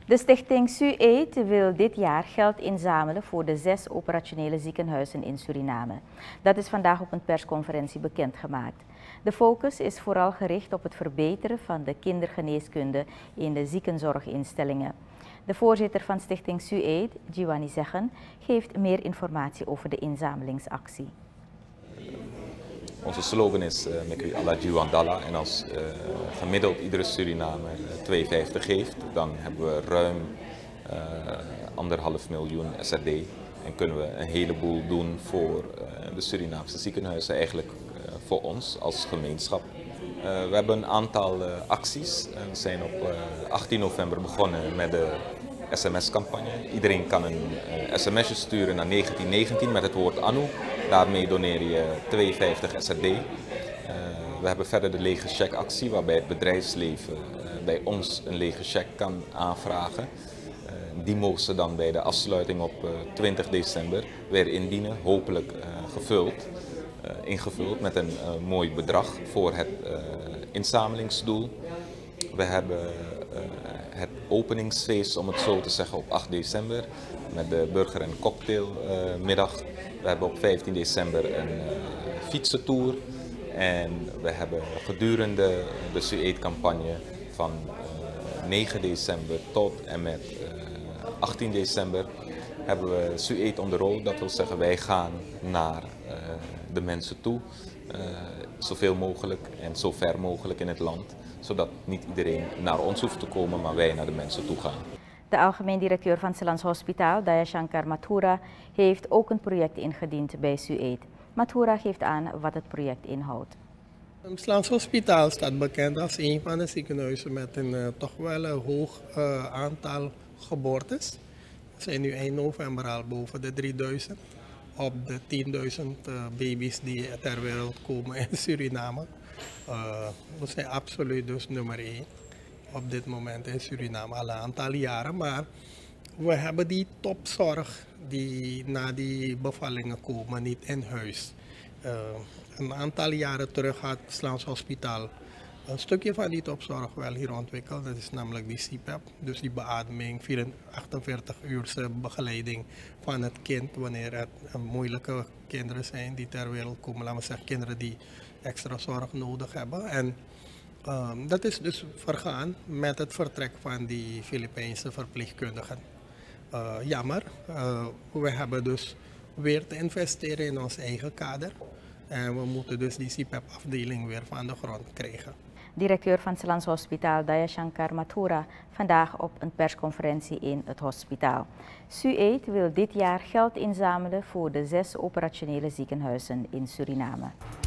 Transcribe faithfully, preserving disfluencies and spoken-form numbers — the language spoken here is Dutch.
De stichting S U A I D wil dit jaar geld inzamelen voor de zes operationele ziekenhuizen in Suriname. Dat is vandaag op een persconferentie bekendgemaakt. De focus is vooral gericht op het verbeteren van de kindergeneeskunde in de ziekenzorginstellingen. De voorzitter van stichting S U A I D, Jiwani Zeggen, geeft meer informatie over de inzamelingsactie. Onze slogan is uh, Mekwi alla Jiwandala, en als uh, gemiddeld iedere Surinamer twee euro vijftig geeft, dan hebben we ruim uh, anderhalf miljoen S R D en kunnen we een heleboel doen voor uh, de Surinaamse ziekenhuizen, eigenlijk uh, voor ons als gemeenschap. Uh, we hebben een aantal uh, acties. We zijn op uh, achttien november begonnen met de S M S-campagne. Iedereen kan een uh, sms'je sturen naar negentien negentien met het woord A N U. Daarmee doneer je twee euro vijftig S R D. Uh, we hebben verder de lege check-actie, waarbij het bedrijfsleven uh, bij ons een lege check kan aanvragen. Uh, die mogen ze dan bij de afsluiting op uh, twintig december weer indienen, hopelijk uh, gevuld, uh, ingevuld met een uh, mooi bedrag voor het uh, inzamelingsdoel. We hebben uh, het openingsfeest, om het zo te zeggen, op acht december met de burger- en cocktailmiddag. Uh, we hebben op vijftien december een uh, fietsentour en we hebben gedurende de S U A I D-campagne van uh, negen december tot en met uh, achttien december hebben we S U A I D on the road. Dat wil zeggen, wij gaan naar uh, de mensen toe, uh, zoveel mogelijk en zo ver mogelijk in het land, zodat niet iedereen naar ons hoeft te komen, maar wij naar de mensen toe gaan. De algemeen directeur van Celans Hospitaal, Dayashankar Mathura, heeft ook een project ingediend bij S U A I D. Mathura geeft aan wat het project inhoudt. Het Celans Hospitaal staat bekend als een van de ziekenhuizen met een uh, toch wel een hoog uh, aantal geboortes. We zijn nu eind november al boven de drieduizend op de tienduizend uh, baby's die ter wereld komen in Suriname. Uh, we zijn absoluut dus nummer één op dit moment in Suriname al een aantal jaren, maar we hebben die topzorg die na die bevallingen komen niet in huis. Uh, een aantal jaren terug had het Celans Hospitaal een stukje van die topzorg wel hier ontwikkeld. Dat is namelijk die C P A P, dus die beademing, achtenveertig uurse begeleiding van het kind wanneer het moeilijke kinderen zijn die ter wereld komen. Laten we zeggen kinderen die extra zorg nodig hebben. En um, dat is dus vergaan met het vertrek van die Filipijnse verpleegkundigen. Uh, jammer, uh, we hebben dus weer te investeren in ons eigen kader. En we moeten dus die C P A P-afdeling weer van de grond krijgen. Directeur van Celans Hospitaal, Dayashankar Mathura, vandaag op een persconferentie in het hospitaal. S U A I D wil dit jaar geld inzamelen voor de zes operationele ziekenhuizen in Suriname.